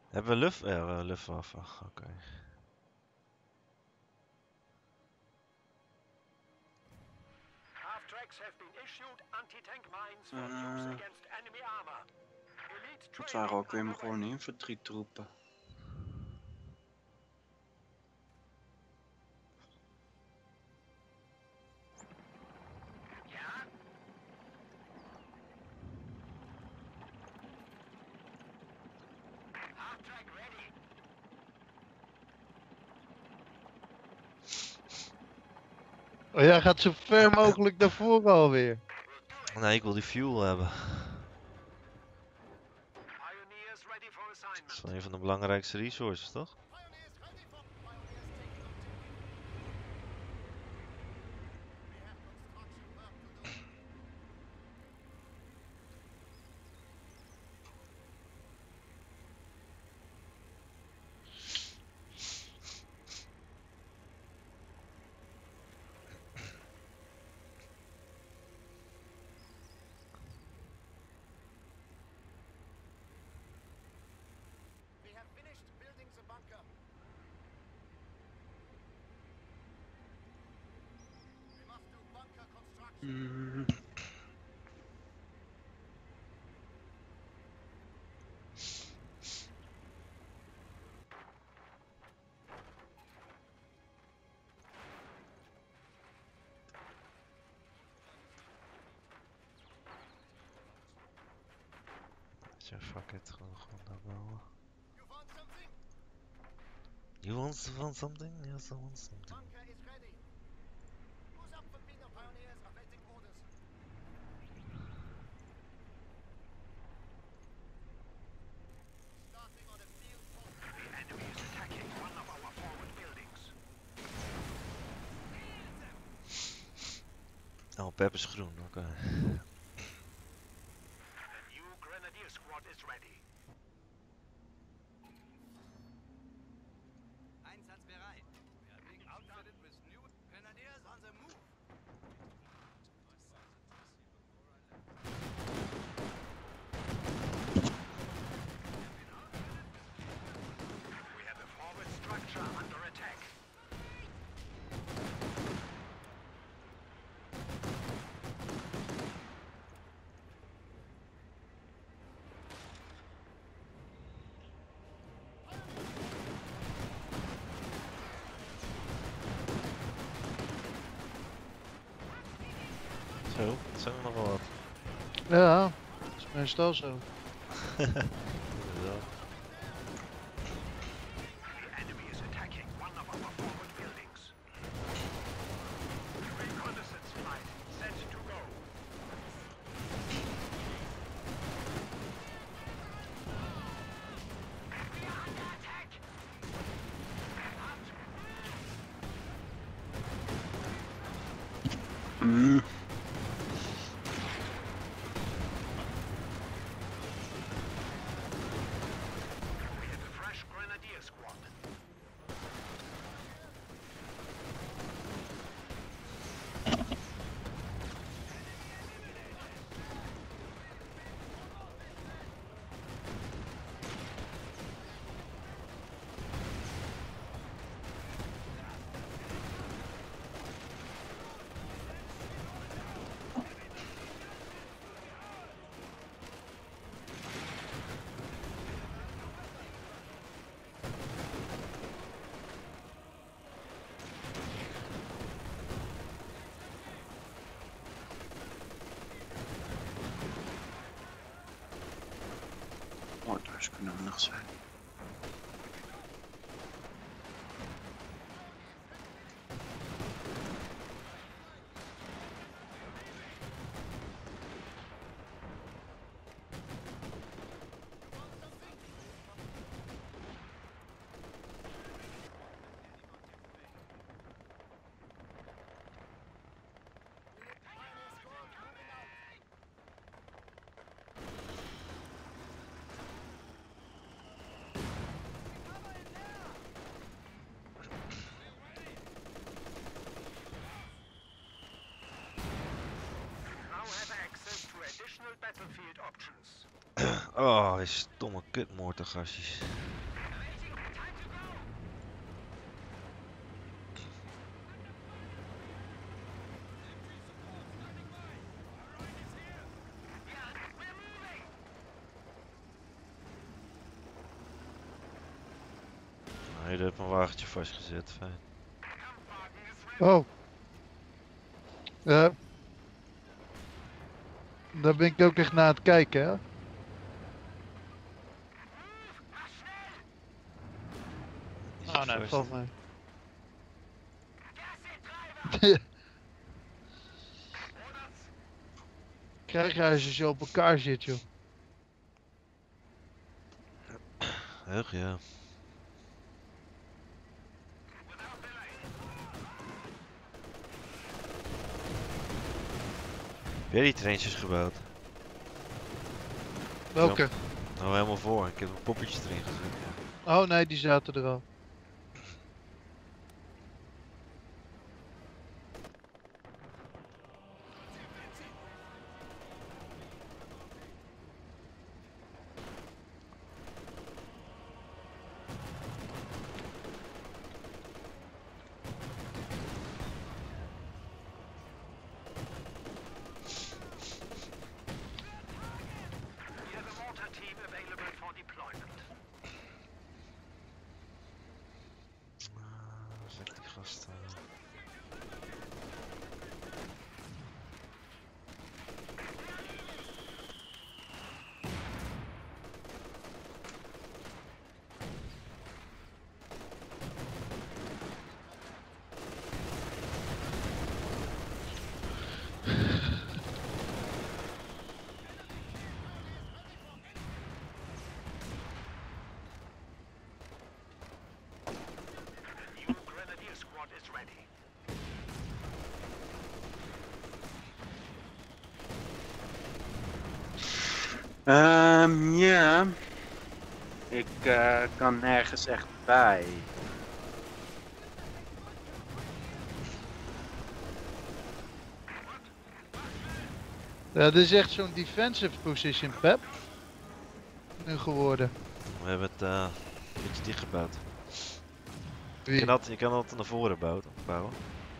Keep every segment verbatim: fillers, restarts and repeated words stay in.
Hebben we lucht? Ja, we luchtwaffe. Oké. Okay. Uh, het waren ook weer maar gewoon infanterietroepen. Oh, jij gaat zo ver mogelijk naar voren alweer. Nee, ik wil die fuel hebben. Dat is wel een van de belangrijkste resources, toch? Mm. Ja, fuck it, gewoon gewoon daar bouwen. You want, want something? Yes, I want something. Oh, Pep is groen, oké. Okay. Zo, dat zijn er nog wel wat. Ja, dat is meestal zo. Mm. Oh, daar kunnen we nog zijn. Oh, die stomme kutmoortengastjes. Nee, je hebt een wagentje vastgezet, fijn. Oh. Ja. Daar ben ik ook echt naar het kijken, hè. Die Oh zit nee, vast. valt mij. Krijg je als je zo op elkaar zit, joh. Echt, ja. Heb jij die treintjes gebouwd? Welke? Nou, helemaal voor. Ik heb een poppetjes erin gezet. Oh nee, die zaten er al. Ah, waar zit die gast? eh? Ehm, ja. Ik eh, kan nergens echt bij. Ja, dit is echt zo'n defensive position, Pep. Nu geworden. We hebben het eh, een beetje dichtgebouwd. Je Wie? kan dat, je kan dat naar voren bouwen. bouwen.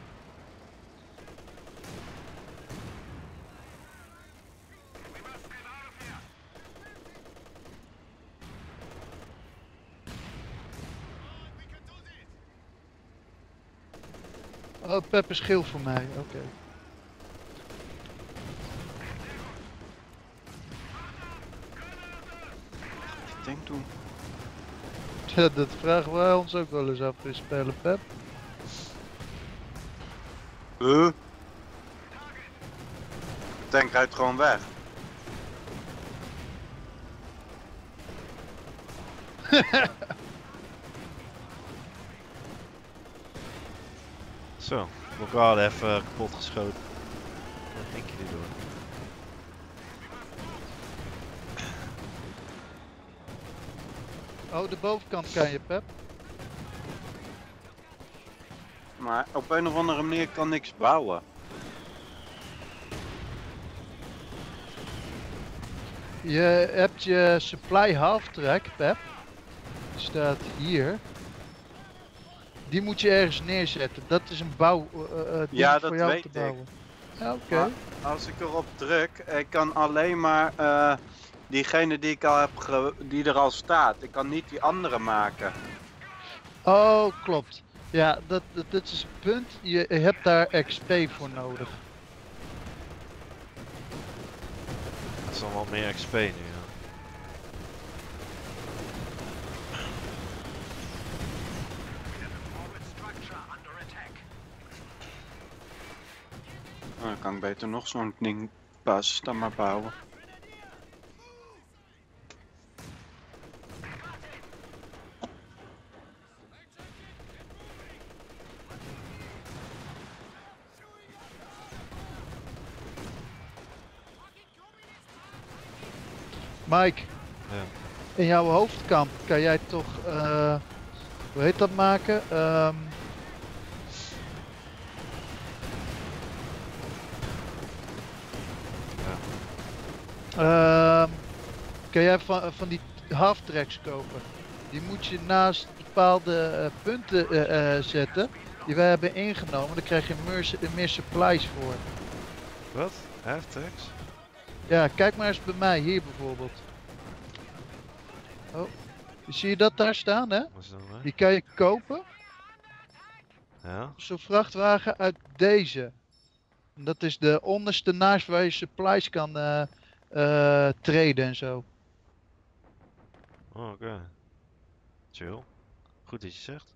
Oh, Pep is geel voor mij, oké. Ik denk toen. Ja, dat vragen wij ons ook wel eens af in spelen, Pep. Huh? De tank rijdt gewoon weg. Zo, blokkade even kapot geschoten. Wat denk je erdoor? Oh, de bovenkant kan je, Pep. Maar op een of andere manier kan niks bouwen. Je hebt je supply half track, Pep. Die staat hier. Die moet je ergens neerzetten. Dat is een bouw uh, uh, ding Ja, voor dat jou weet te ik. bouwen. Ja, oké. Maar als ik erop druk, ik kan alleen maar eh, diegene die ik al heb ge die er al staat. Ik kan niet die andere maken. Oh, klopt. Ja, dat, dat, dat is het punt. Je hebt daar X P voor nodig. Dat is dan wel meer X P nu. Ja. Nou, dan kan ik beter nog zo'n ding basis dan maar bouwen. Mike, Ja. in jouw hoofdkamp kan jij toch, eh hoe heet dat maken? Ehm Ehm, kan jij van, van die halftracks kopen? Die moet je naast bepaalde eh, punten eh, eh, zetten die wij hebben ingenomen. Dan krijg je meer, meer supplies voor. Wat? Zie je dat daar staan, hè? Wat is dat nou? Die kan je kopen. Ja? Zo'n vrachtwagen uit deze. En dat is de onderste naast waar je supplies kan eh eh, traden en zo. Oh, oké. Chill. Goed dat je zegt.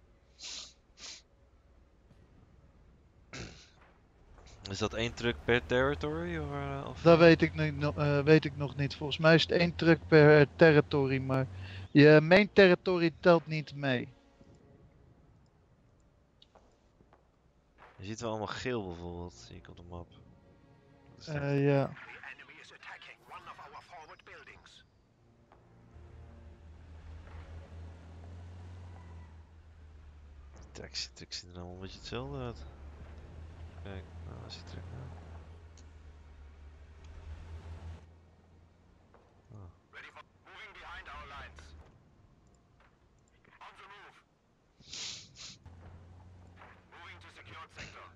Is dat één truck per territory? Of, uh, of, Dat uh? weet ik, nu- no- eh, weet ik nog niet. Volgens mij is het één truck per territory, maar je main territory telt niet mee. Je ziet wel allemaal geel bijvoorbeeld, zie ik op de map. Wat is dat? Eh, ja. The enemy is attacking one of our forward buildings. De tracks, tracks zien er allemaal een beetje hetzelfde uit. Kijk, nou als je terug nou. Oh. Ready for moving behind our lines. On the move. Moving to secured sector.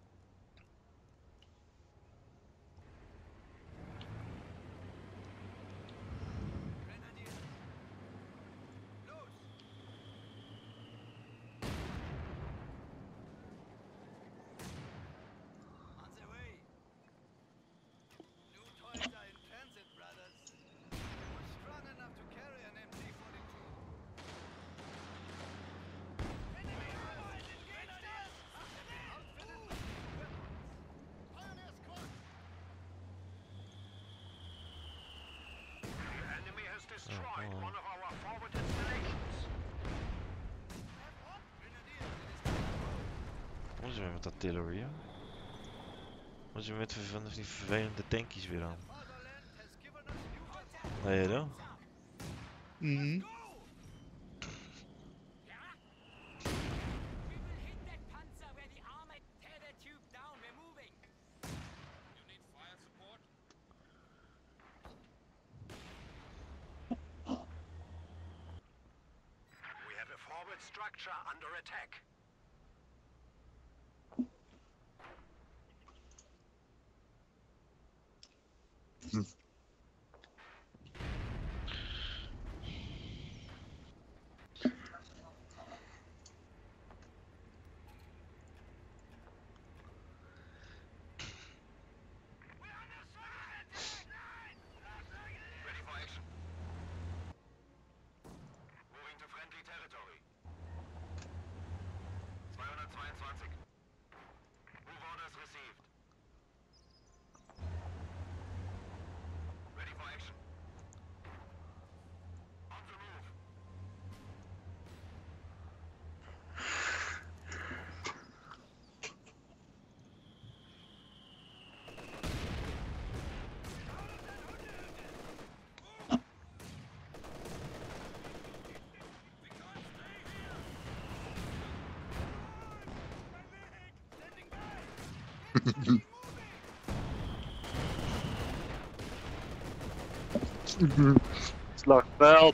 On their way. New toys are in transit, brothers. We're strong enough to carry an M P forty-two. Enemy allies engaged us! Outfitted with new weapons. Pioneer squad! The enemy has destroyed oh. one of our forward installations. Wat is er weer met artillery, ja? Wat is er met van die vervelende tankies weer aan? Fatherland has given us new weapons. Nee, dan? Mhm. We will hit that panzer where the armored tear the tube down. We're moving. You need fire support? We have a forward structure under attack. Ready for action. Moving to friendly territory. zweihundertzweiundzwanzig. Move orders received. Ready for action. On the move. Slagveld.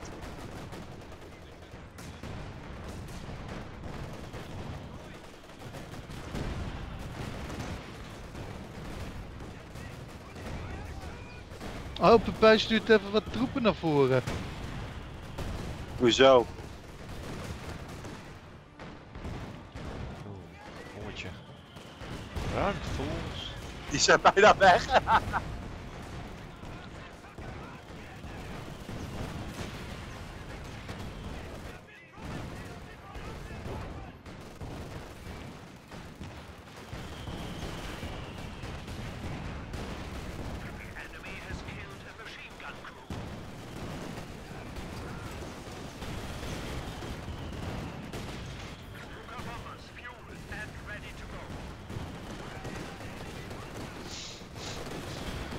Oh, Pepijn stuurt even wat troepen naar voren. Hoezo? Oeh, bommetje. Ruimtevoels. Die zijn bijna weg. Enemy has killed a machine gun crew. Stuka bombers fueled and ready to go.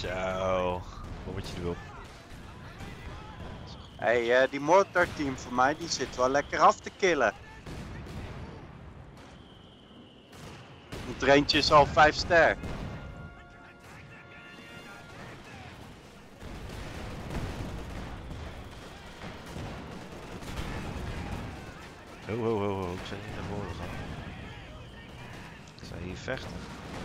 Zo. Bommetje erop. Hé, hey, uh, die mortarteam van mij, die zit wel lekker af te killen. Het eentje is al vijf ster. Ho, ho, ho, ho. Ik zou niet naar voren gaan. Ik zou hier vechten.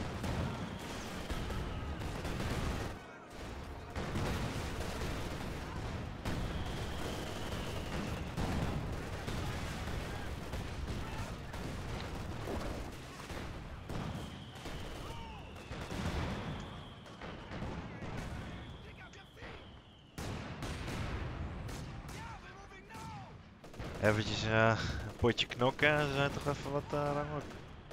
Eventjes uh, een potje knokken en ze zijn toch even wat uh, lang op.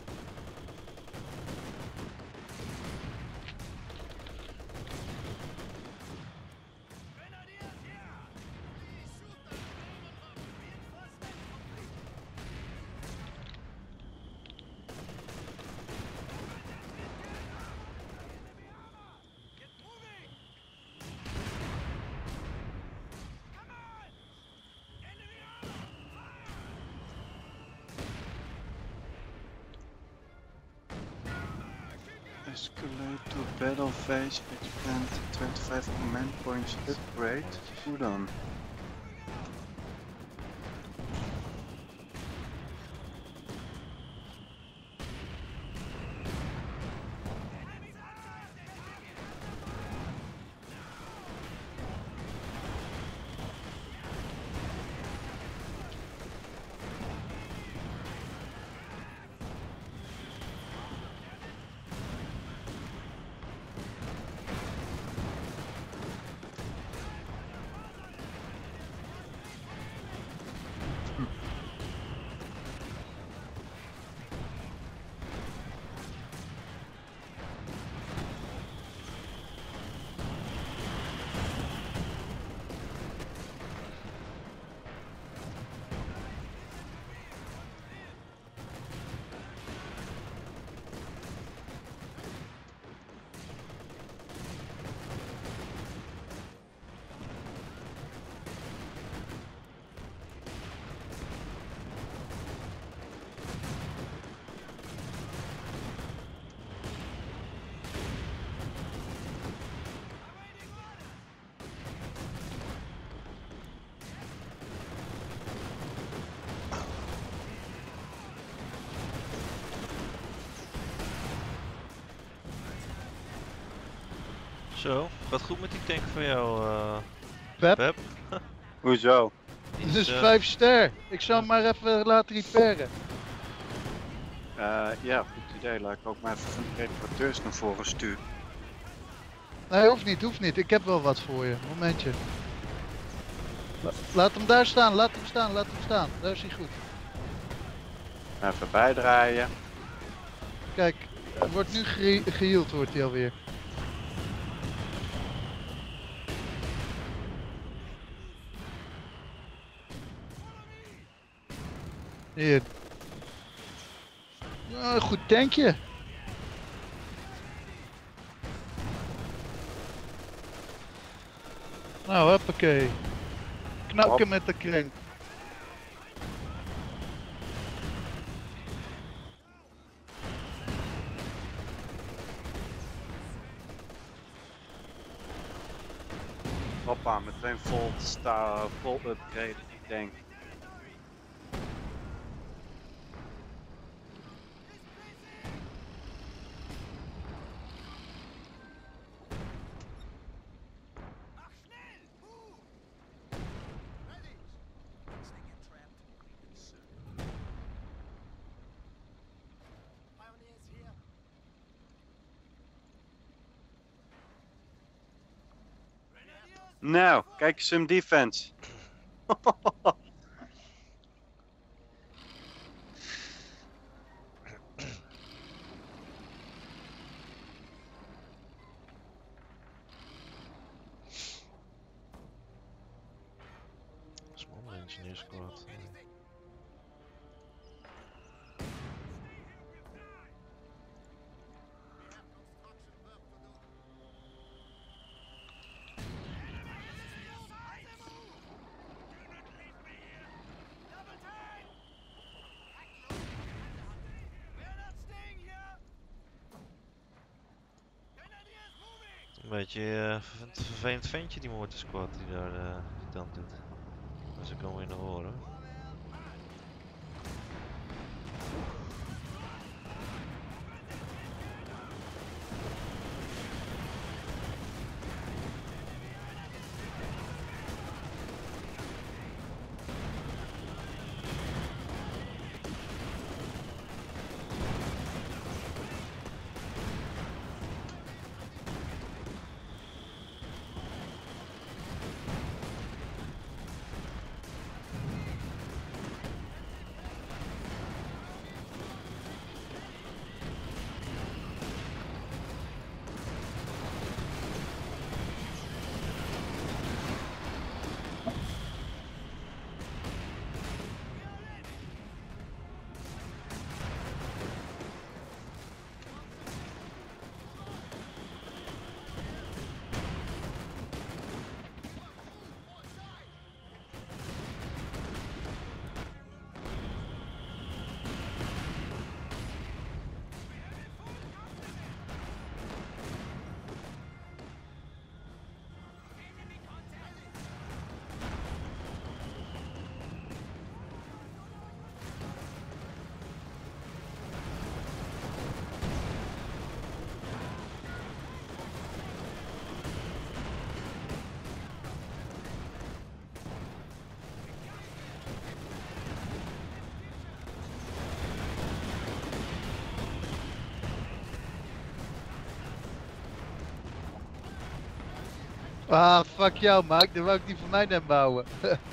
Escalate to battle phase, expand twenty-five command points upgrade. Hoe dan? Zo, gaat goed met die tank van jou, uh, Pep? Pep. Hoezo? Die Het is eh, vijf ster. Ik zou hem maar even laten repairen. Uh, ja, goed idee. Laat ik ook maar even van die reparateurs naar voren sturen. Nee, hoeft niet, hoeft niet. Ik heb wel wat voor je. Momentje. La- laat hem daar staan, laat hem staan, laat hem staan. Daar is hij goed. Even bijdraaien. Kijk, er wordt nu ge geheeld, wordt hij alweer. Hier. Ah, goed tankje. Nou, hoppakee. Knakken Hop. met de krenk. Hoppa, meteen vol te staan, vol upgrade, ik denk. Mach schnell! Huh! Ready! Once they get trapped, we can serve. Pioneers here. Grenadiers! Nou, kijk eens hem defense. Small engineer squad. Een beetje eh, vervelend- vervelend ventje die Mortar Squad die daar eh, die dan doet. Maar ze komen in de oren. Ah, fuck jou, Mike. Dan wou ik die voor mij net bouwen.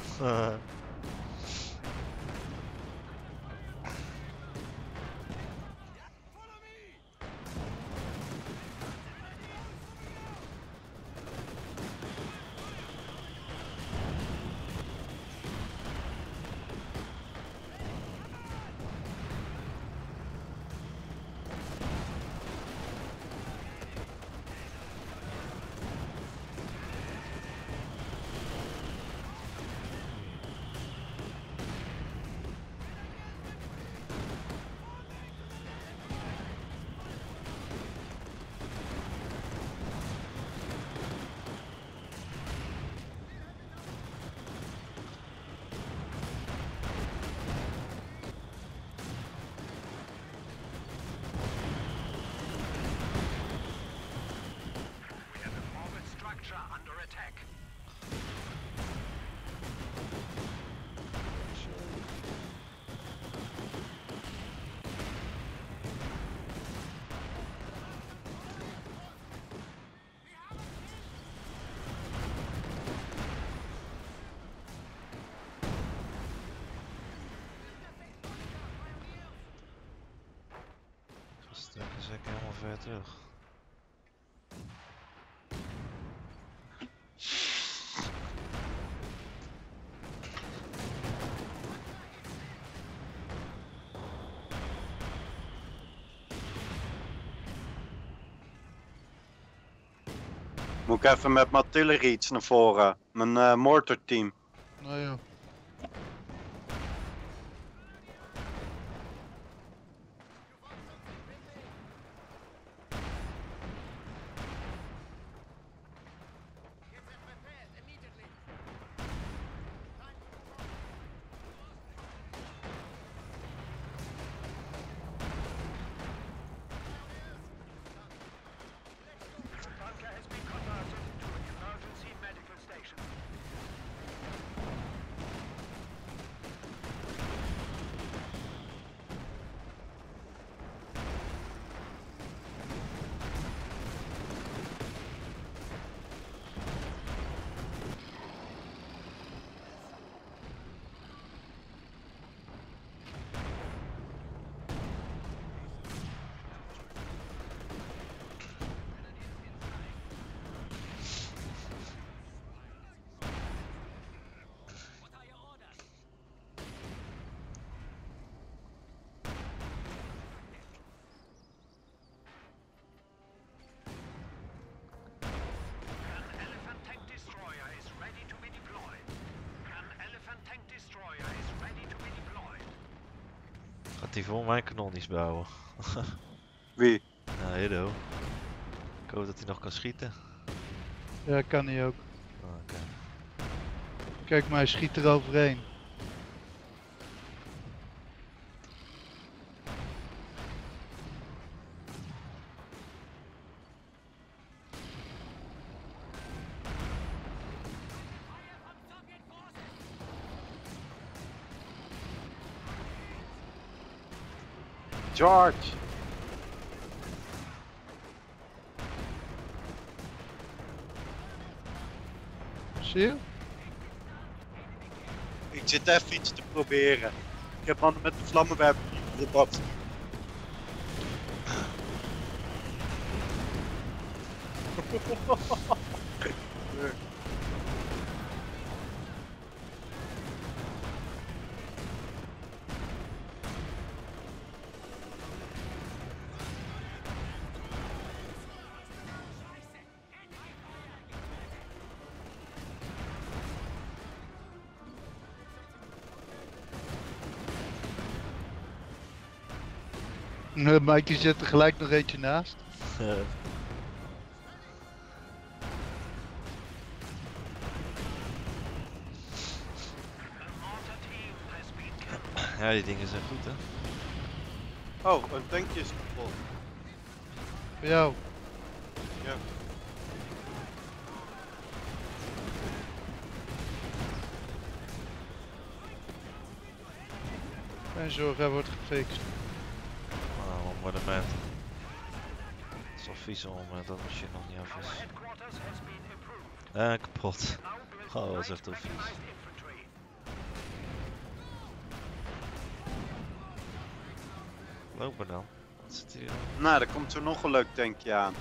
We have a forward structure under attack. Ze trekken zeker helemaal ver terug. Moet ik even met mijn artillerie iets naar voren. Mijn eh mortar team. Nou joh. Bunker has been converted to an emergency medical station. Gaat hij voor mijn kanonnies bouwen? Wie? Nou, Hiddo. Ik hoop dat hij nog kan schieten. Ja, kan hij ook. Oh, oké. Kijk maar, hij schiet er overheen. George! Zie je? Ik zit even iets te proberen. Ik heb handen met de vlammenwerper gepakt. Nee, Mikey zet er gelijk nog eentje naast. Ja, die dingen zijn goed, hè? Oh, een tankje is kapot. Voor jou. Ja. Geen zorgen, hij wordt gefixt. Oh, bombardement. Het is wel vies om uh, dat machine nog niet af is. Headquarters has been improved. Eh, kapot. Now build Oh, dat is light echt heel vies. mechanized infantry. Lopen dan. Wat zit hier? Nou, er komt zo nog een leuk tankje aan.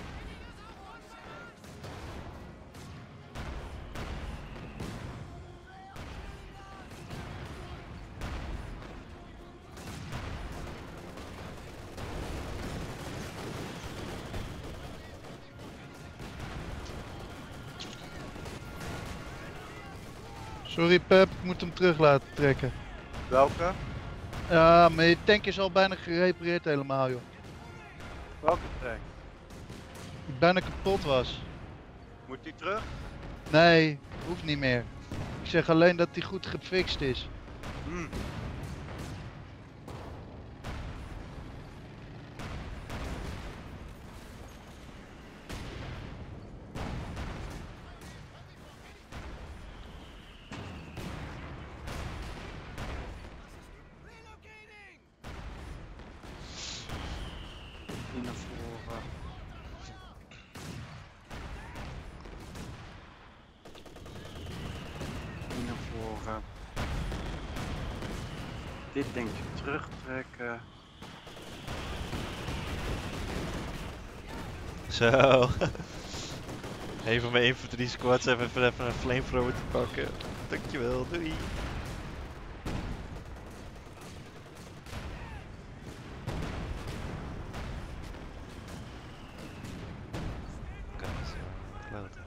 Sorry Pep, ik moet hem terug laten trekken. Welke? Ja, maar je tank is al bijna gerepareerd helemaal joh. Welke tank? Die bijna kapot was. Moet die terug? Nee, hoeft niet meer. Ik zeg alleen dat die goed gefixt is. Hmm. Relocating! Hier naar voren. Hier naar voren. Dit denk je terugtrekken. Zo. Een van mijn infantry squads even, even, even een flamethrower te pakken. Dankjewel, doei. Kijk eens, ja, kloten.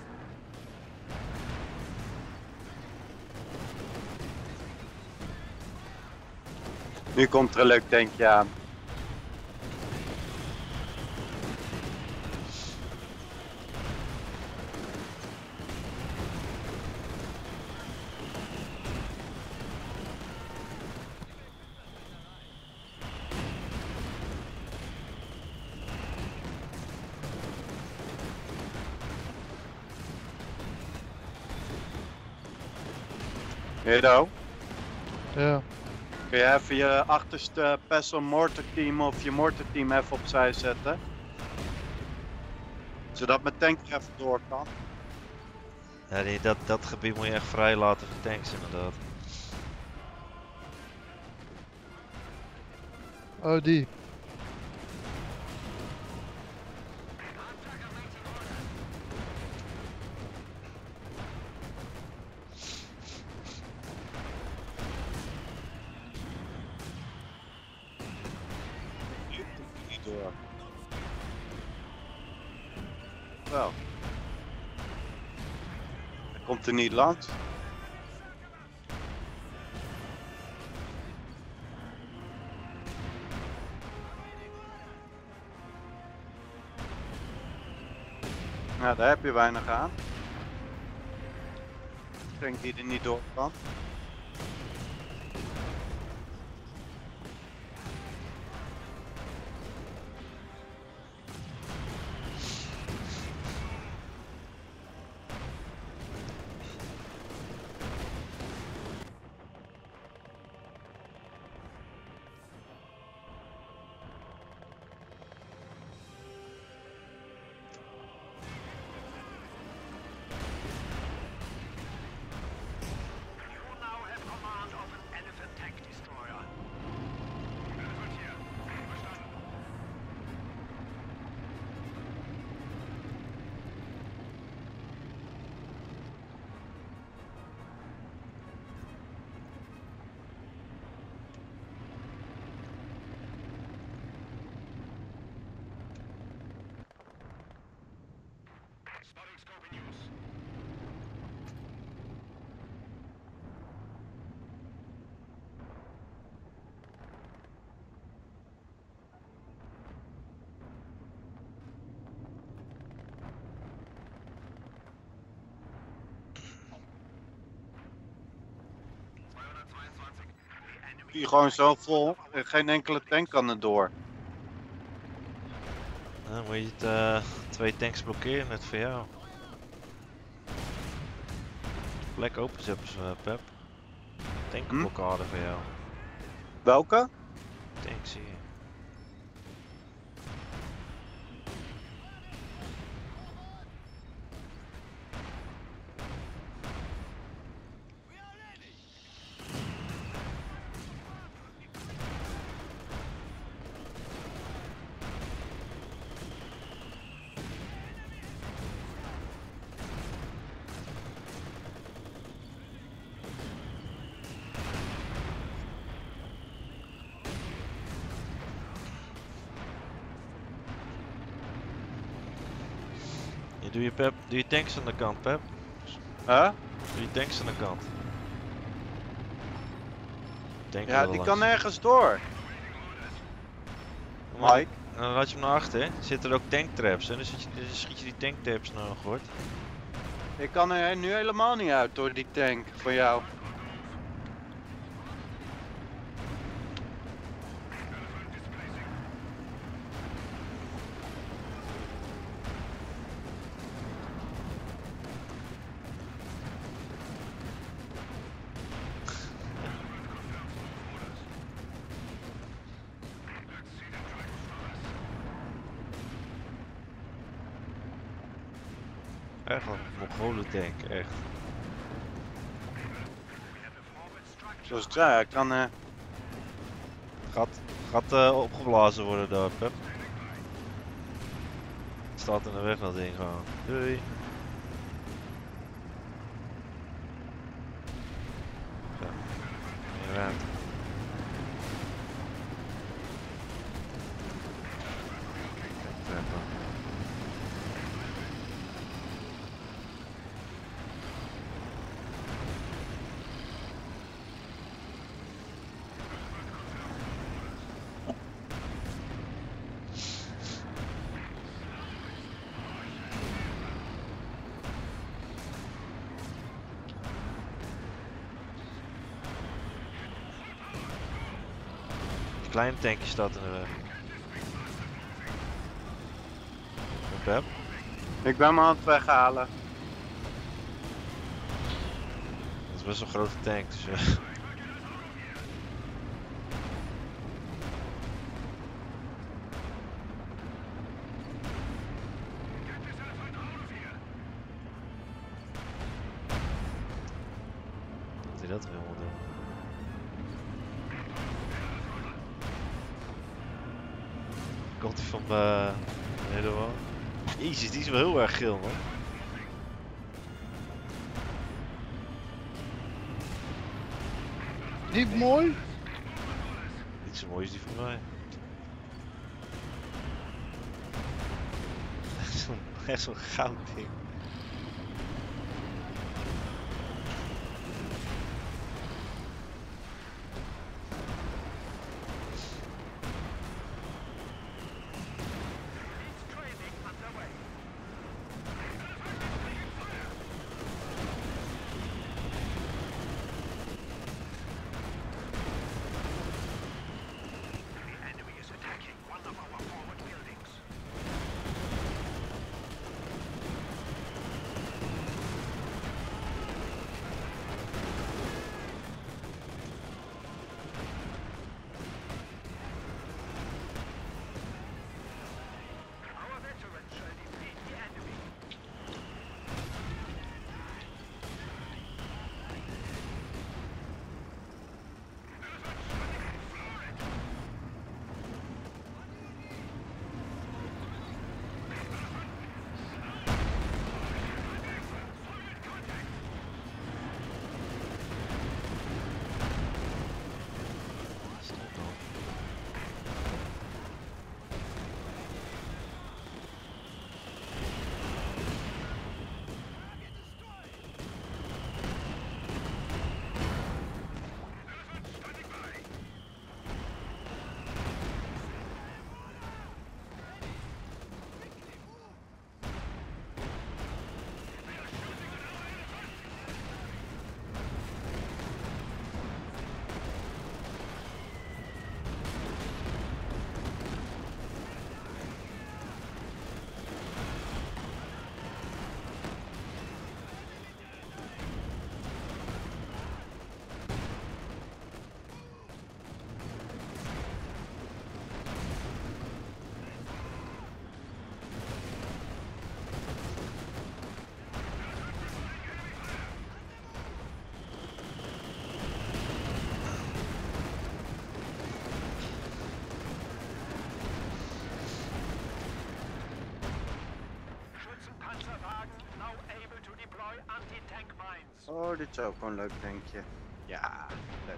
Nu komt er een leuk tankje aan. Edo, Ja. kun je even je achterste Pestle Mortar team of je mortar team even opzij zetten? Zodat mijn tank er even door kan. Ja, die, dat, dat gebied moet je echt vrij laten voor tanks inderdaad. Oh die. Niet door. Wel. Hij komt er niet langs. Nou, daar heb je weinig aan. Ik denk die er niet door kan. You now have command of an elephant tank destroyer. Elephant hier. Verstanden. Spotting scope in use. tweehonderdtweiundzwanzig. The enemy Die gewoon zo vol. En geen enkele tank kan er door. Dan moet je het, eh, twee tanks blokkeren net voor jou. Plek open zetten ze, eh, Pep. Tankblokkade voor jou. Welke? Tank zie je. Je doe je Pep, doe je tanks aan de kant, Pep. Huh? Doe je tanks aan de kant. Tank Ja, wil die er kan langs. nergens door. Maar- Mike. En dan laat je hem naar achter, hè. Zitten er ook tanktraps, hè. Dan schiet je, dan schiet je die tanktraps nog wordt. Ik kan er nu helemaal niet uit door die tank van jou. Echt een Mongolen tank, echt. Zoals ik zei, hij kan... eh, Gaat, gaat eh, opgeblazen worden daar, Pep. Het staat in de weg dat ding gewoon. Doei. Zo. Meer ruimte. Treppen. Die kleine tankje staat in de weg. En Pep? ik ben me aan het weghalen. Dat is best wel een grote tank, dus ja. Dat hij dat weer moet doen. Komt hij van uh, Nederland? Jezus, die is wel heel erg geel, man. Niet mooi? Niet zo mooi als die van mij. Echt zo'n echt zo'n goud ding. training underway. dit is ook gewoon leuk, denk je? Ja, leuk.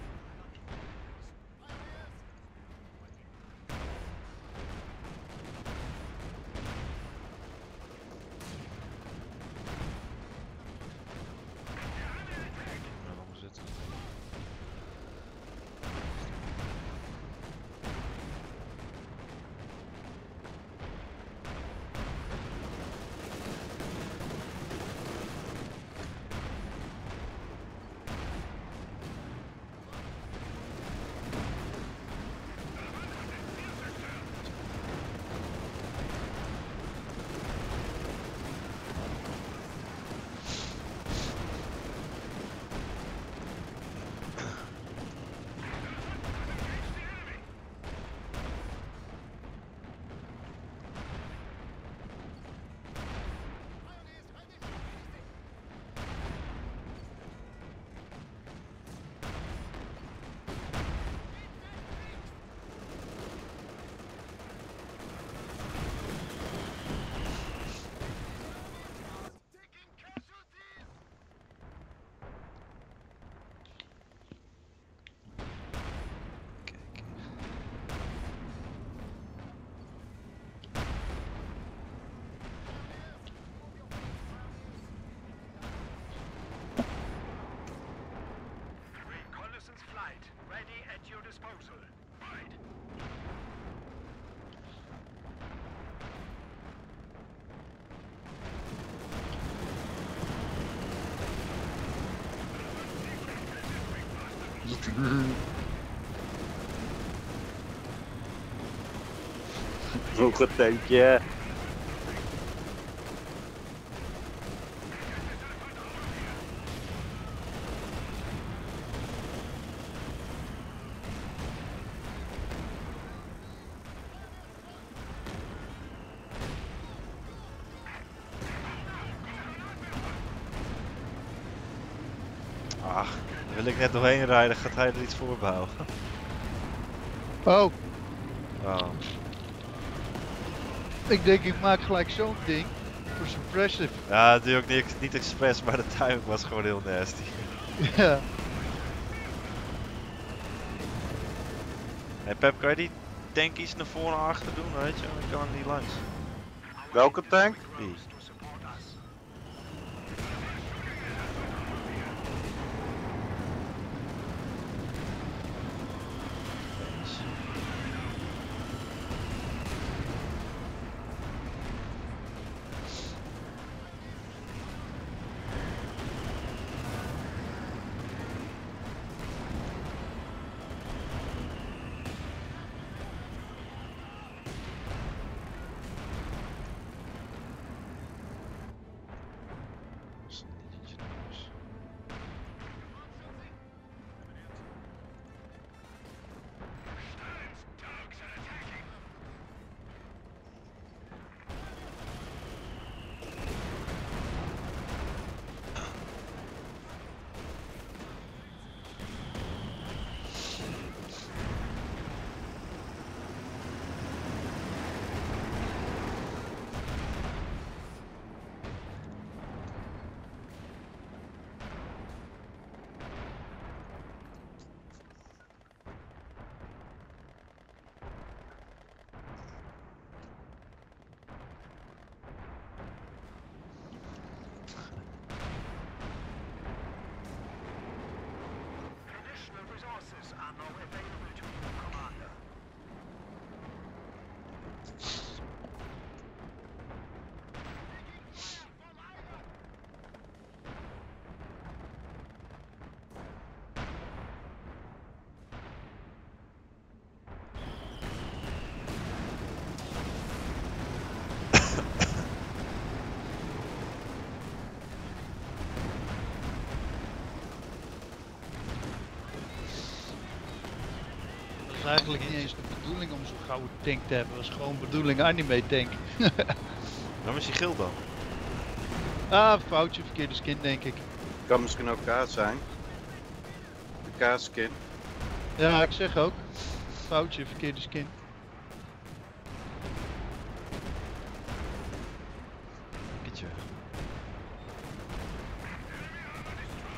Nou, laat maar zitten. Kijk. Reconnaissance flight ready at your disposal. Right. Nog een tentje. Ach, daar wil ik net doorheen rijden, gaat hij er iets voor bouwen. Oh, Oh. ik denk ik maak gelijk zo'n ding voor suppressive. Ja, dat doe ik niet, niet expres, maar de timing was gewoon heel nasty. Ja. Hey Pep, kan je die tank iets naar voren en achter doen, weet je? Dan kan hij niet langs. Welke tank? Die. To support us. Additional resources are now available to you, Commander. Dat is eigenlijk niet eens de bedoeling om zo'n gouden tank te hebben. Dat was gewoon bedoeling anime tank. Waarom is die geel dan? Ah, foutje, verkeerde skin denk ik. Kan misschien ook kaas zijn. De kaasskin. Ja, ik zeg ook. Foutje, verkeerde skin. Pietje.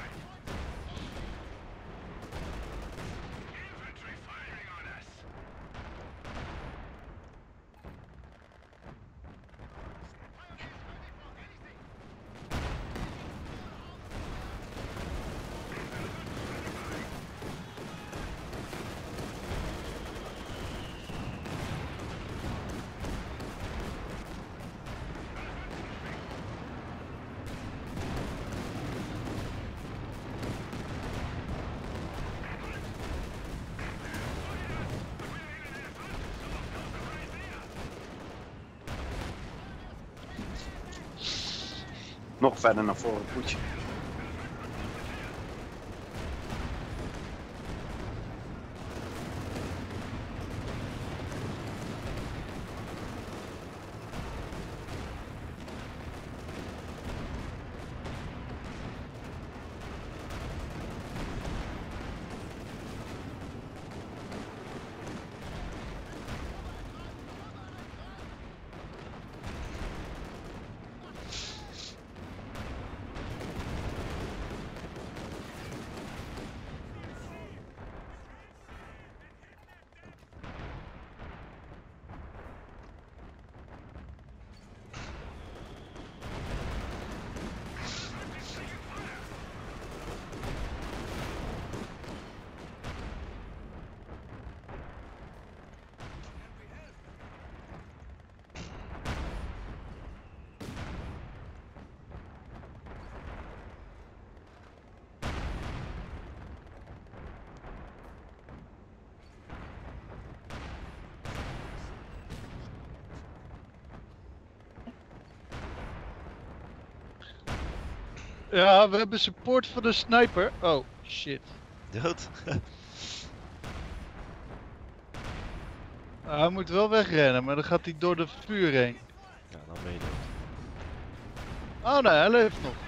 Nog verder naar voren poetsen. Ja, we hebben support van de sniper. Oh, shit. Dood? Ah, hij moet wel wegrennen, maar dan gaat hij door de vuur heen. Ja, dan ben je dood. Oh nee, hij leeft nog.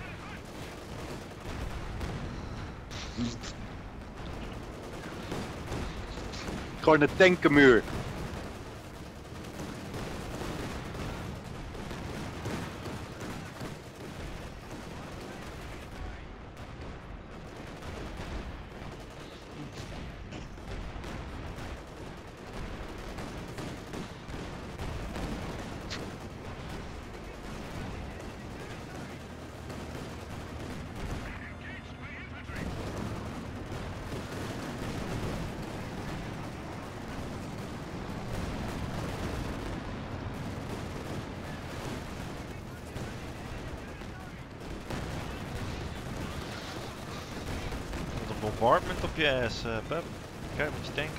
Gewoon een tankenmuur. Wat een bombardment op je ass, uh, Pep. Kijk met je tank.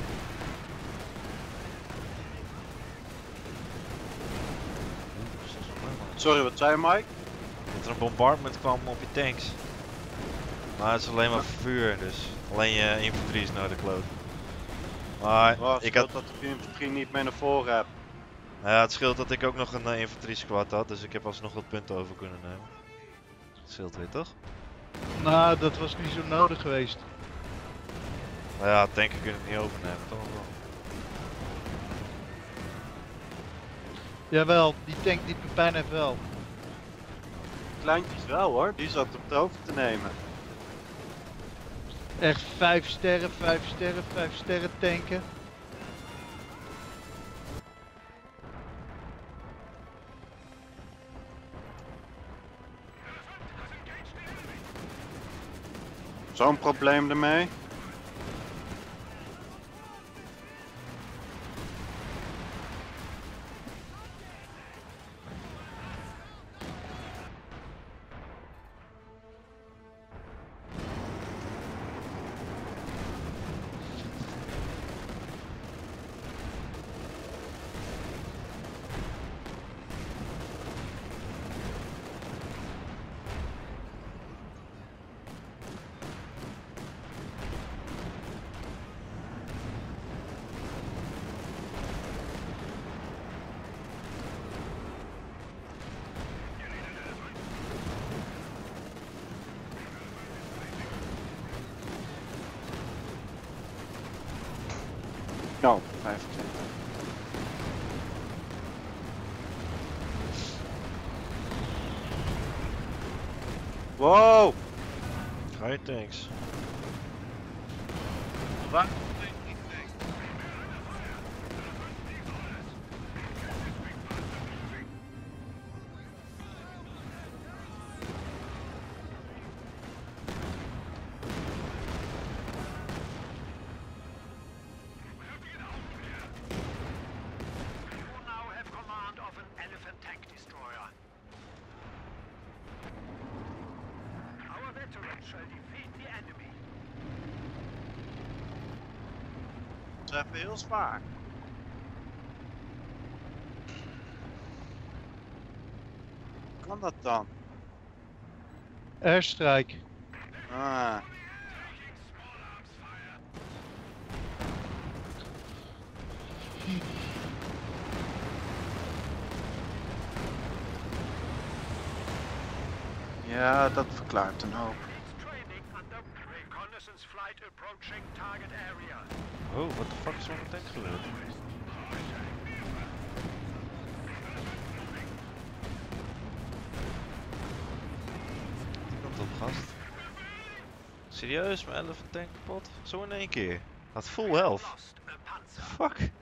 Oeh, dat is wel mooi, man. Sorry, wat zei je, Mike? Dat er een bombardment kwam op je tanks. Maar het is alleen maar vuur, dus alleen je infanterie is nou de kloot. Maar Oh, ik ik had, dat ik die infanterie niet meer naar voren heb. ja, het scheelt dat ik ook nog een uh, infanterie squad had, dus ik heb alsnog wat punten over kunnen nemen. Het scheelt weer, toch? Nou, dat was niet zo nodig geweest. Nou ja, tanken kunnen het niet overnemen, toch wel? Jawel, die tank die Pepijn heeft wel. Kleintjes wel hoor, die zat op het hoofd te nemen. Echt vijf sterren, vijf sterren, vijf sterren tanken. Zo'n probleem ermee. Nou, vijfentwintig. Wow! Ga je tanks. Waar? You now have command of an elephant tank destroyer. Our veterans shall defeat the enemy. Dat is even heel zwaar. Hoe kan dat dan? Airstrike. Ah. Ja, dat verklaart een hoop. Training under reconnaissance flight approaching target area. Oh, wat de fuck is er met de tank gebeurd? Die kant op, gast. Serieus, mijn elephant tank kapot? Zo in één keer. Had full health. Lost a Panzer. Fuck. Uh,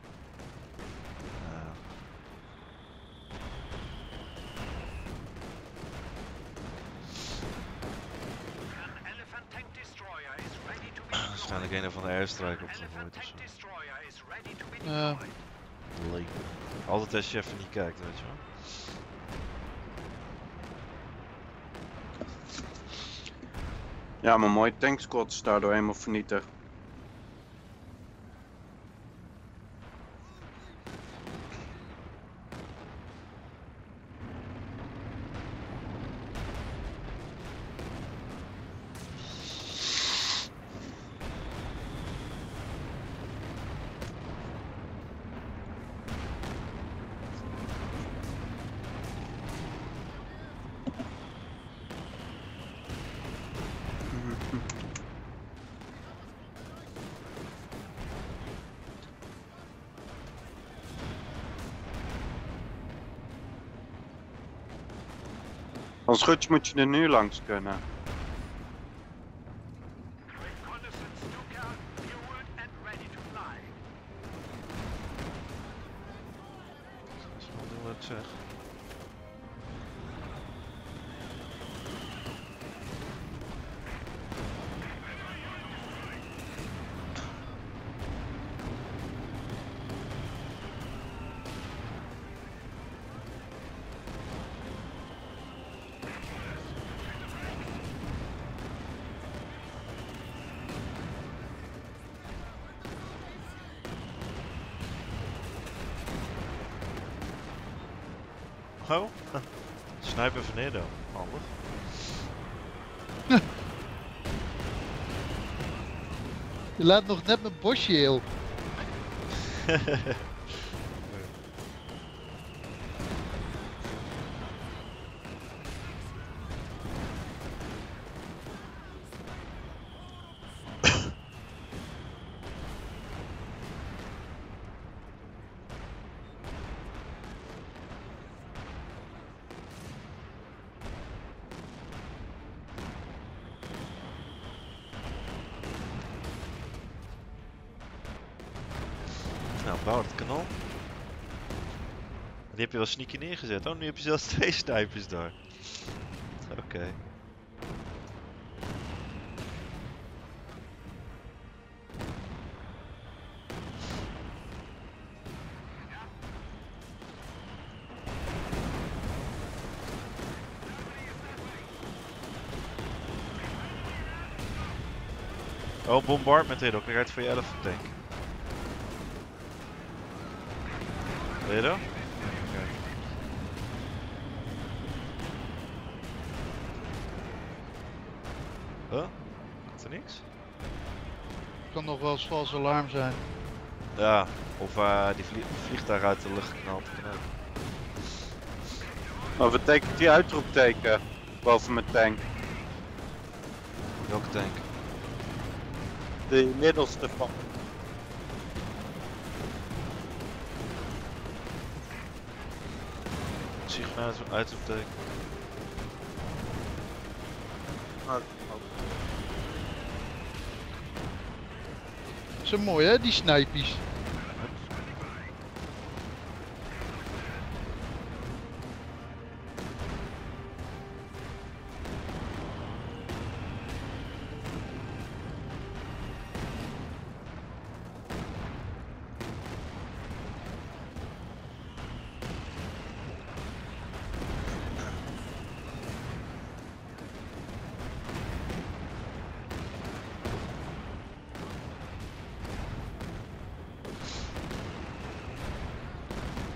An elephant tank destroyer is ready to be waarschijnlijk een van de airstrike opgegooid Elephant of tank zo. destroyer is ready to be Ja. deployed. Leuk. Altijd als je even niet kijkt, weet je wel. Ja, maar mooie tanksquad is daardoor helemaal vernietigd. Als goed moet je er nu langs kunnen. Reconnaissance took out, fueled and ready to fly. Dat is wel doen wat ik zeg. Oh, sniper van Edo. Handig. Je laat nog net mijn bosje heel. Nou, bouw het kanon. Die heb je wel sneaky neergezet. Oh, nu heb je zelfs twee snipers daar. Oké. Okay. Oh, bombardment hero. Kijk uit voor je elephant tank. Ben je er? Kijk. Huh? Komt er niks? Kan nog wel eens vals alarm zijn. Ja, of uh, die vlie vliegtuig uit de lucht geknald. Kan ook. Wat betekent die uitroepteken boven mijn tank? Welke tank? De middelste van. Zie je vanuit uitroepteken? Zo mooi hè, die snipies.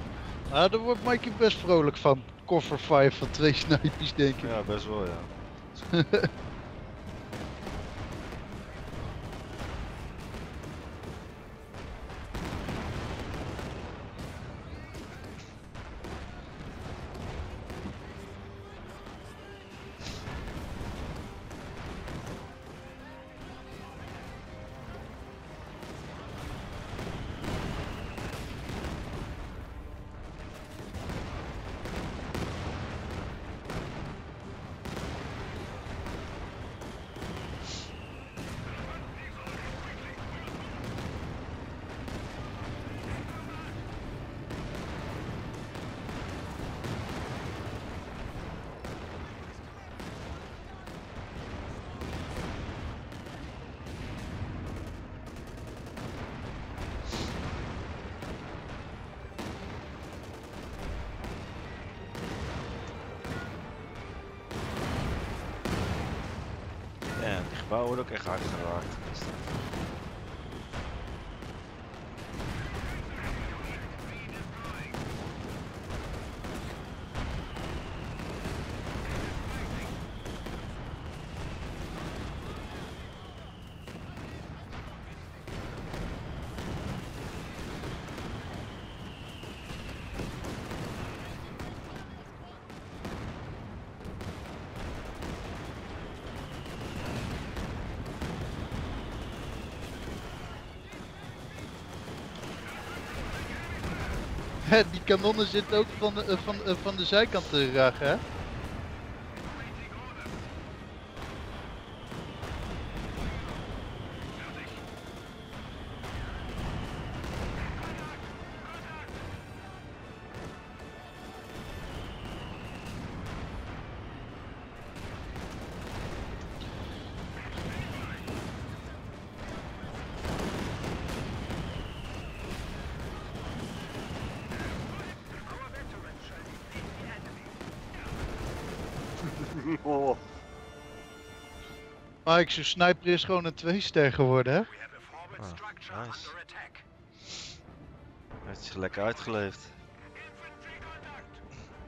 Ah, daar wordt Mikey best vrolijk van. Cover fire van twee snipies denk ik. Ja, best wel ja. Ja, die gebouwen worden ook echt hard geraakt. Hè, die kanonnen zitten ook van de, eh, van, eh, van de zijkant te ragen, hè? Oh. Mike, zo'n sniper is gewoon een twee ster geworden, hè? We have a forward Ah, structure nice. under attack. Hij heeft zich lekker uitgeleefd. Infantry contact.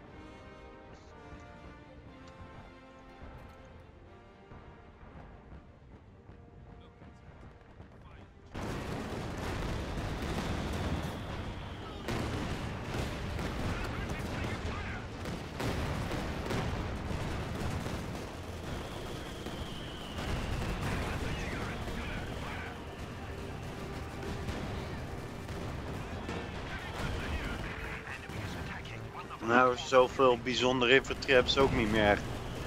Nou, zoveel bijzondere infantry hebben ze ook niet meer.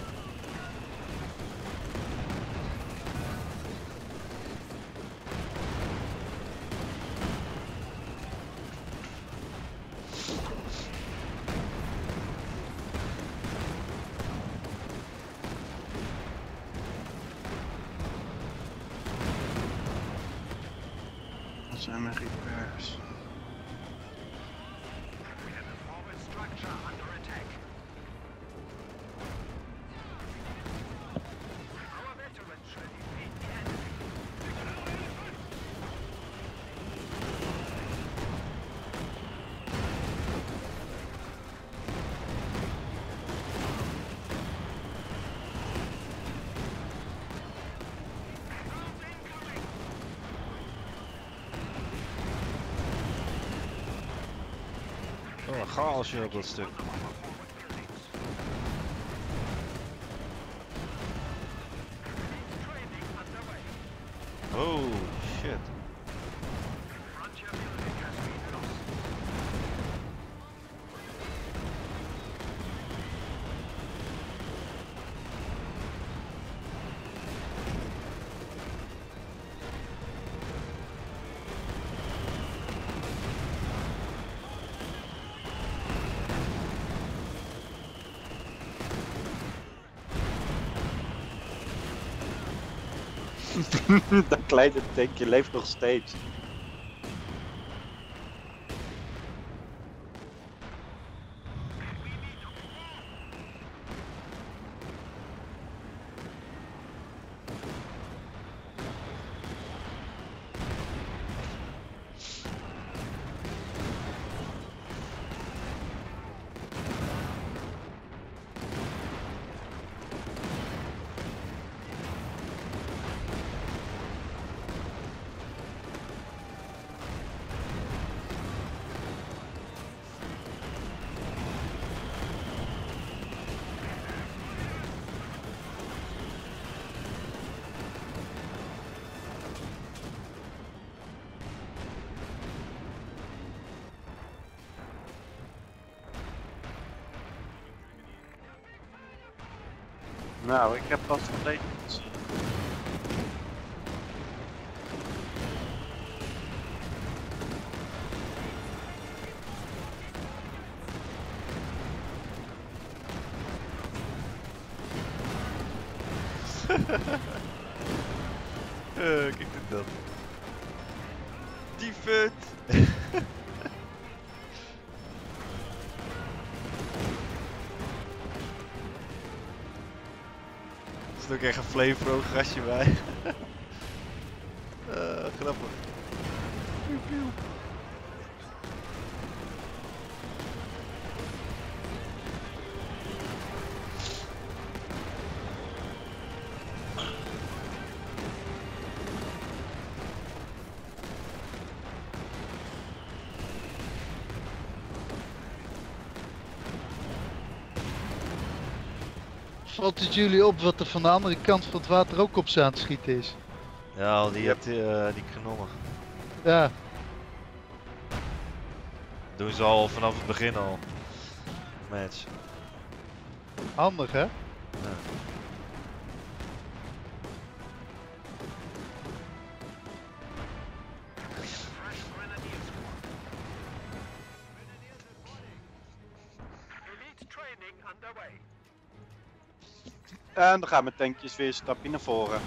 Dat zijn mijn repairs. We have a forward structure under attack. Our veterans shall defeat the enemy. Oh, een chaosje op dat stuk. Oh, shit. Frontier building has been lost. Dat kleine tankje leeft nog steeds. Nou, ik heb pas geleden. Eh, kijk dit dan. Die fut! Er zit ook echt een flamethrower gastje bij. Eh, grappig. Piu, piu. Valt het jullie op wat er van de andere kant van het water ook op ze aan het schieten is? Ja, die hebt uh, die kanonnen. Ja, Doen ze al vanaf het begin al. Match. handig hè? Ja. Fresh Grenadier Squad. Elite training underway. En dan gaan mijn tankjes weer een stapje naar voren.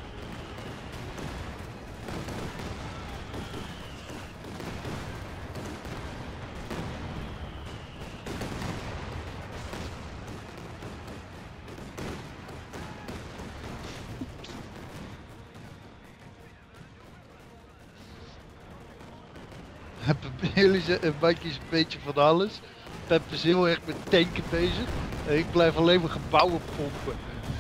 Jullie zijn bandjes een beetje van alles. Pep is heel erg met tanken bezig. En ik blijf alleen maar gebouwen pompen.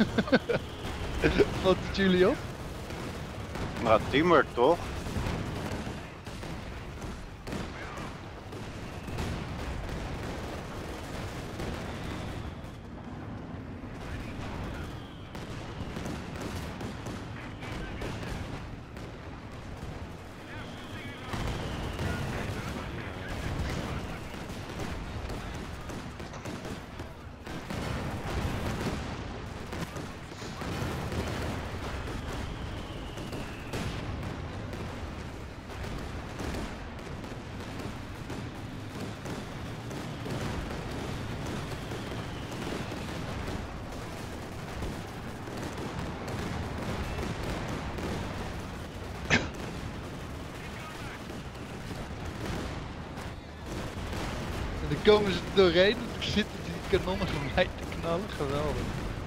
Valt het jullie op? Maar teamwork toch? En dan komen ze er doorheen en dan zitten die kanonnen van mij te knallen. Geweldig.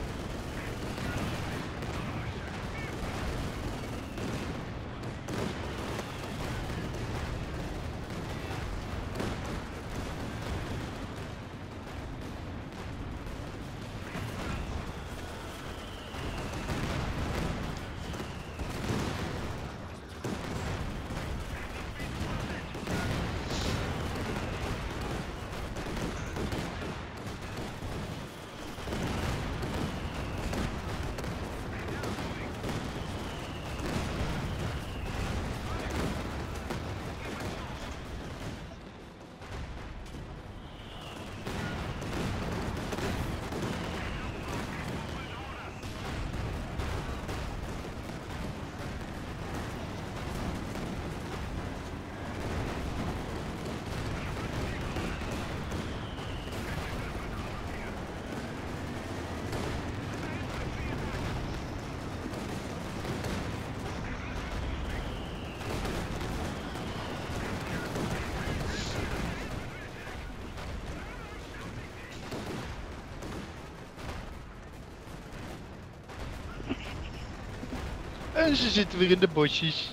En ze zitten weer in de bosjes.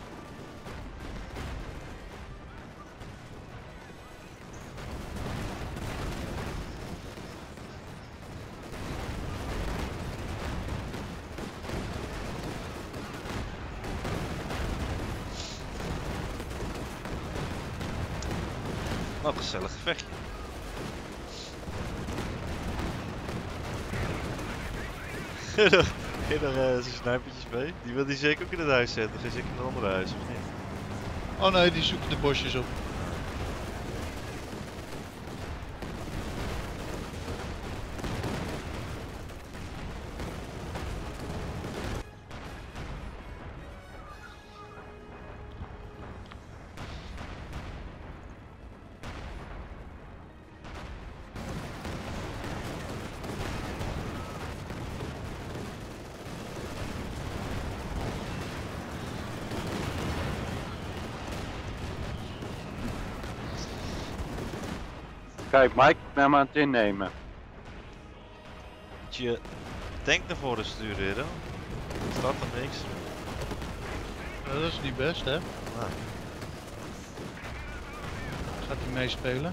Wat een gezellig gevechtje. Geen er uh, zijn snipertjes mee? Die wil die zeker ook in het huis zetten. Geen zeker in een ander huis, of niet? Oh nee, die zoeken de bosjes op. Kijk, Mike, ik ben hem aan het innemen. Moet je tank naar voren sturen, Hero? Staat er niks. Ja, dat is niet best, hè? Nou, Gaat hij meespelen?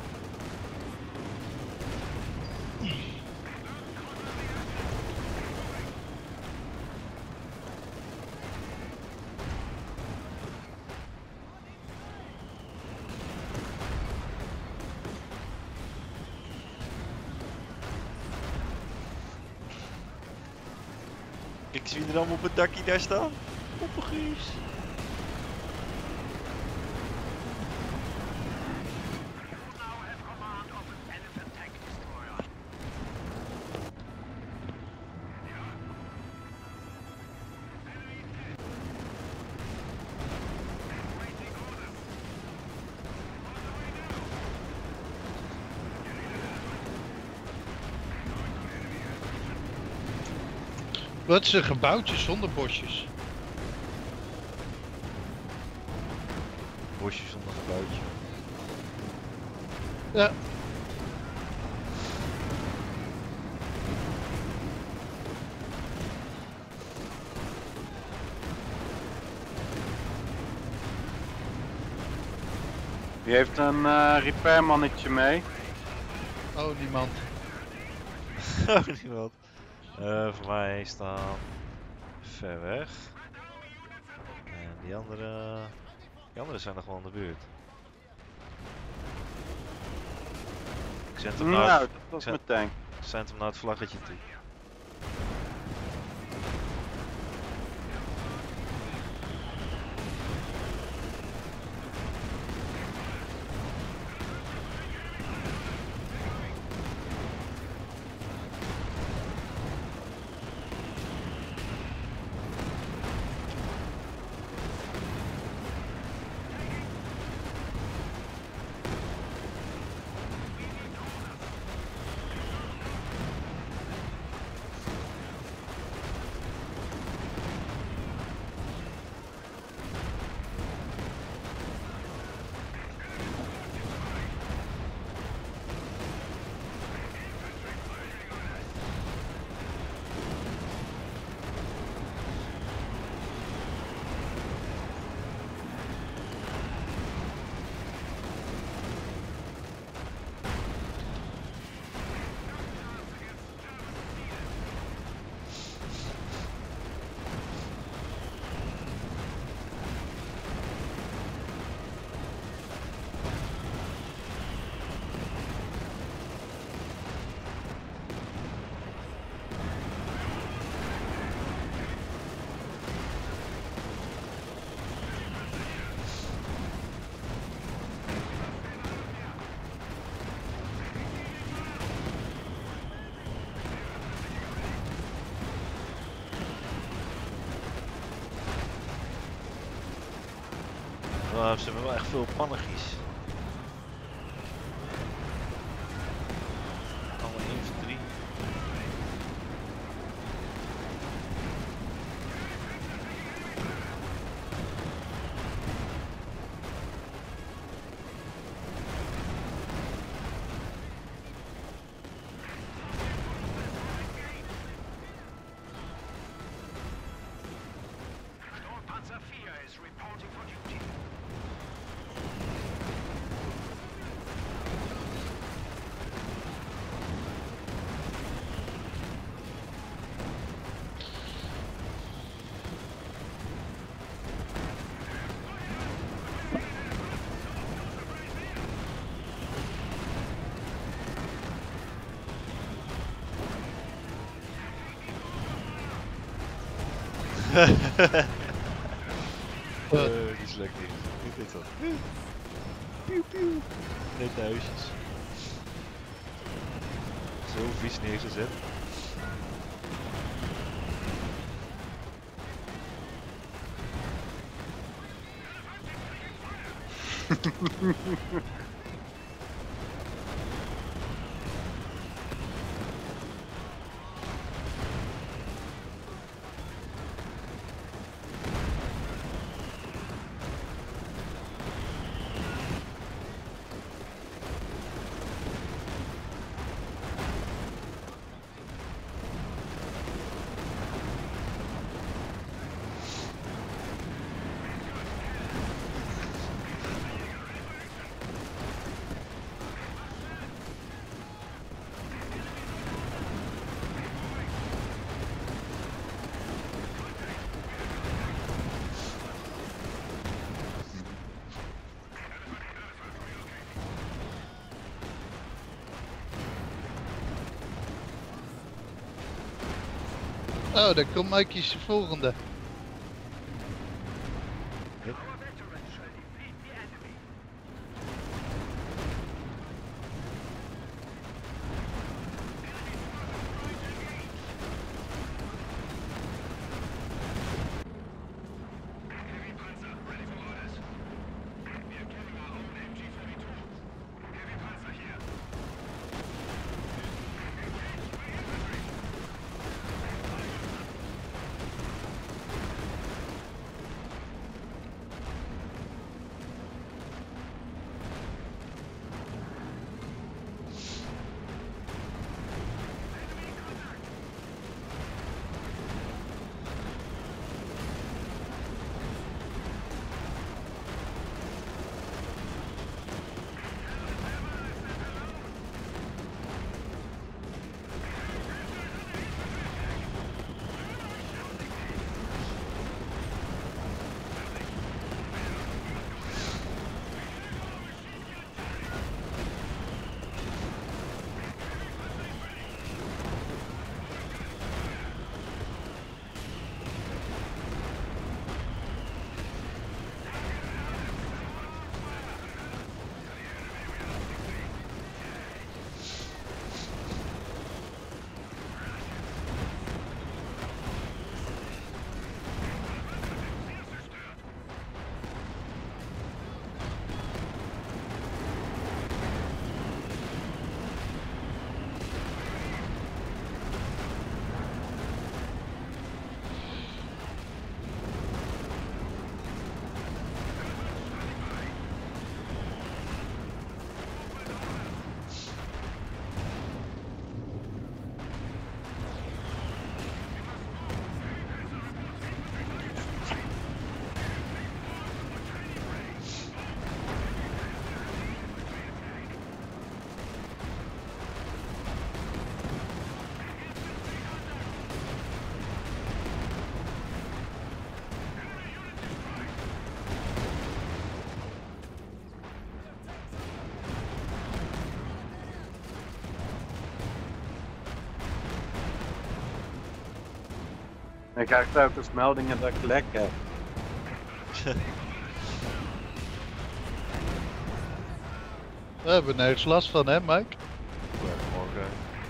kijk eens wie er allemaal op het dakje daar staan. Hoppegies. Now have command of an elephant tank destroyer. Wat is een gebouwtje zonder bosjes? Bosjes zonder gebouwtje. Ja. Wie heeft een uh, repairmannetje mee? Oh, niemand. Oh, niemand. Uh, voor mij staan ver weg. En die andere, die andere zijn nog wel in de buurt. Ik zend hem naar, Nou, het, dat was zet- mijn tank. ik zend hem naar het vlaggetje toe. Wow, ze hebben wel echt veel pannetjes. Allemaal infanterie. Panzer four is reporting for duty. Wat? Eh, die is lekker. Kijk dit dan. Pieuw, pieuw. Nette huisjes. Zo vies neergezet. Oh, dan komt Mikey's volgende. Ik krijg telkens meldingen dat ik lek heb. We hebben nergens last van, hè, Mike? Goedemorgen.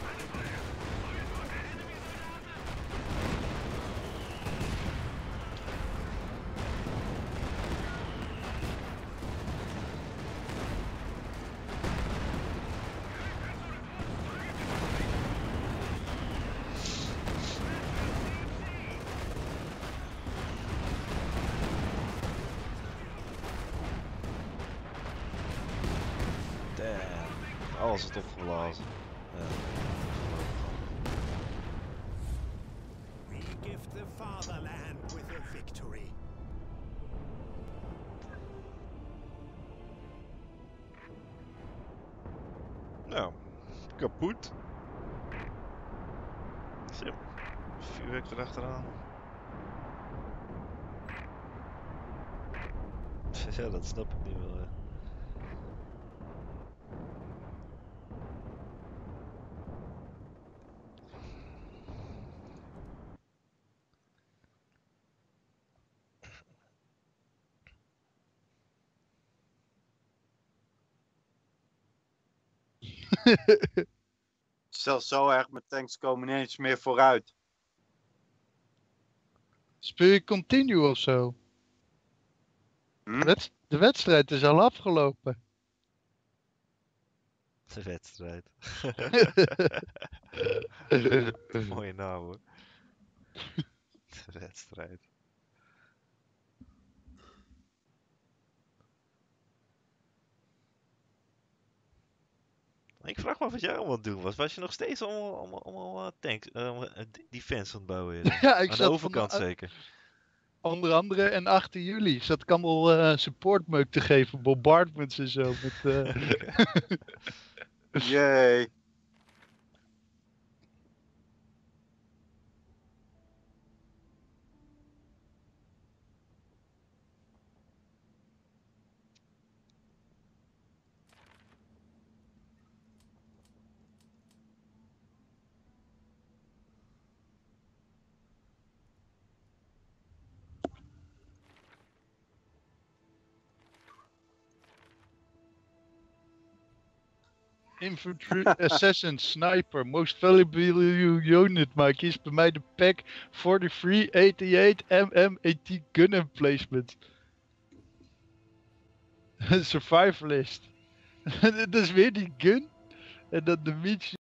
Damn, alles is opgeblazen. Ja. We gift the fatherland with a victory. Nou, kapot. Zo, vuurwerk erachteraan. Ja, dat snap ik niet wel. Hè. Zelfs zo erg, mijn tanks komen niet eens meer vooruit. Speel je continue of zo? Hm? De, wed- de wedstrijd is al afgelopen. De wedstrijd. Mooie naam hoor. De wedstrijd. Ik vraag me af wat jij allemaal aan het doen was. Was je nog steeds allemaal, allemaal, allemaal uh, tanks, uh, defense aan het bouwen? Hier, dan? Ja, ik aan de zat van de, overkant zeker. onder andere en achter jullie zat ik allemaal uh, supportmeuk te geven, bombardments en zo. Met, uh... Jee. Infantry Assassin Sniper. Most valuable unit, Mike. Is bij mij de pack forty-three eighty-eight M M AT gun emplacement. Survivalist. Dat is weer die gun. En dan de meat